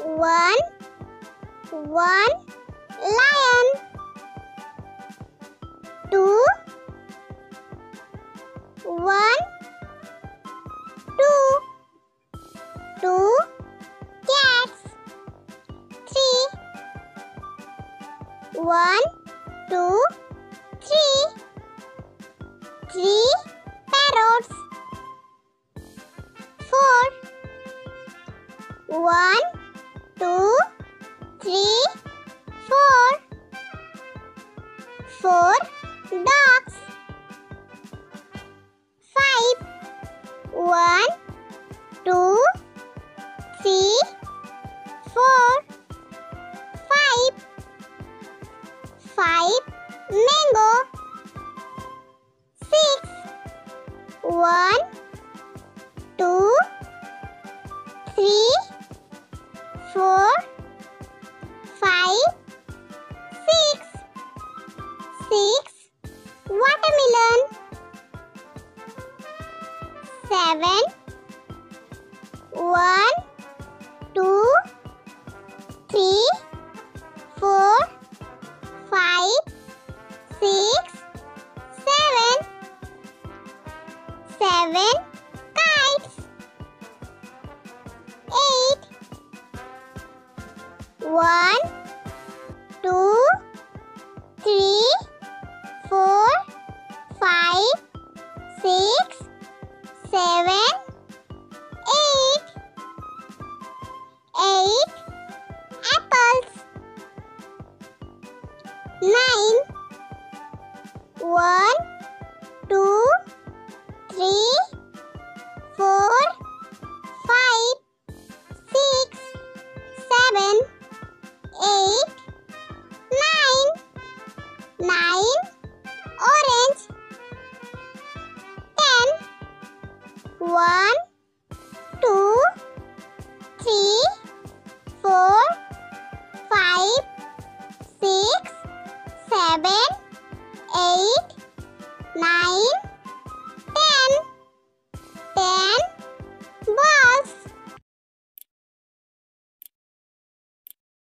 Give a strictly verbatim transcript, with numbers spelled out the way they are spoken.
One, one lion. Two, one, two, two cats. Three, one, two, three, three parrots. Four, one, two, three, four, four dogs. Five, one, two, three, four, five, five mango. Six, one, two, three, four, five, six, six watermelon. Seven, one, two, three, four, five, six, seven, seven kites. Eight, one, two, three, four, five, six, seven,